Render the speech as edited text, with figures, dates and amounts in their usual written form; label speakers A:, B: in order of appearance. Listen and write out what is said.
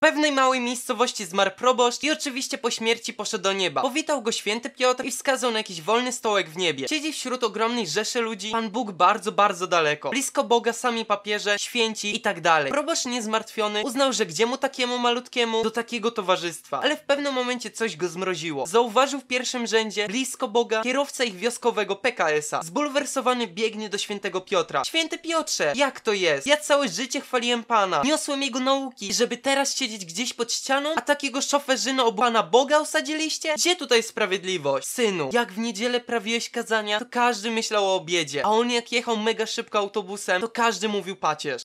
A: pewnej małej miejscowości zmarł proboszcz i oczywiście po śmierci poszedł do nieba. Powitał go święty Piotr i wskazał na jakiś wolny stołek w niebie. Siedzi wśród ogromnej rzeszy ludzi Pan Bóg bardzo, bardzo daleko. Blisko Boga sami papieże, święci i tak dalej. Proboszcz niezmartwiony uznał, że gdzie mu takiemu malutkiemu do takiego towarzystwa. Ale w pewnym momencie coś go zmroziło. Zauważył w pierwszym rzędzie, blisko Boga, kierowca ich wioskowego PKS-a. Zbulwersowany biegnie do świętego Piotra. Święty Piotrze, jak to jest? Ja całe życie chwaliłem Pana, niosłem jego nauki, żeby teraz siedzieć gdzieś pod ścianą, a takiego szoferzyna od Pana Boga osadziliście? Gdzie tutaj sprawiedliwość? Synu, jak w niedzielę prawiłeś kazania, to każdy myślał o obiedzie, a on jak jechał mega szybko autobusem, to każdy mówił pacierz.